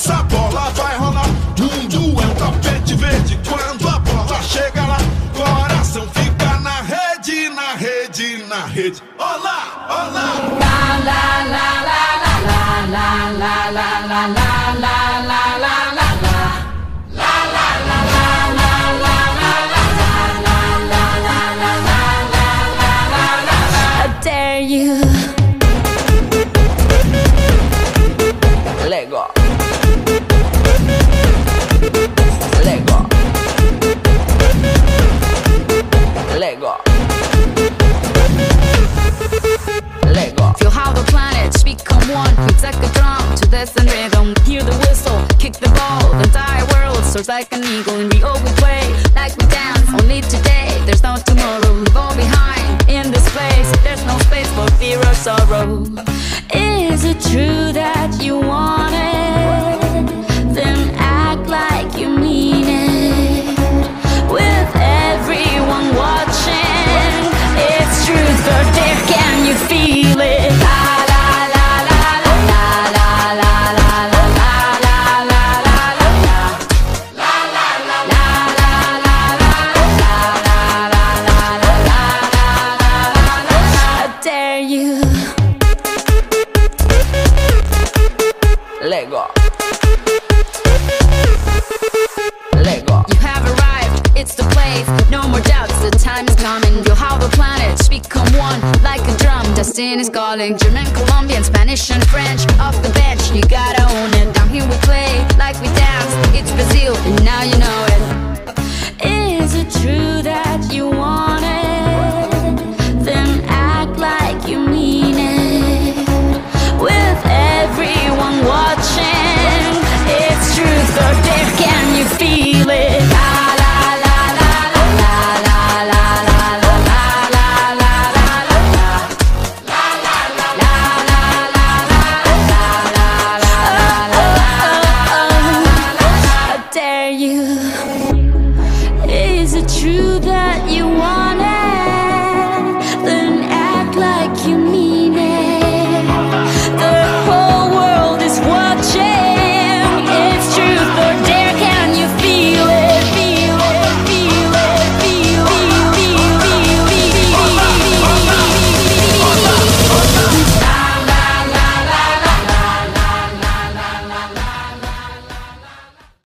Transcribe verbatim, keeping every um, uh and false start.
essa bola vai rolar. Mundo é um tapete verde. Quando a bola chega lá, coração fica na rede, na rede, na rede. Olá, olá. La la la la la la la la la la la la la la. Dare you? Let go. Let go. Let go. Let go. Feel how the planets become one. It's like a drum to this and rhythm. Hear the whistle, kick the ball. The entire world soars like an eagle, and we all we play like we dance. Only today, there's no tomorrow. We fall behind in this place. There's no space for fear or sorrow. Is it true that you want it? Then act like you mean it. With everyone watching, it's truth or dare. Can you feel it? La la la la la la la la la la la la la la. La la la la la la la la la la la. I dare you. Let go. Let go. You have arrived, it's the place. No more doubts, the time is coming. Feel how the planets become one like a drum. Destiny's calling. German, Colombian, Spanish and French. Off the bench, you gotta own it. Down here we play like we dance. It's Brazil, and now you know it. Is it true that you want it? Then act like you mean it. With everyone watching, it's truth or dare. Can you feel it? La la la la la la la la la la la la la la. La la la la la la la la la. I dare you. Is it true that you want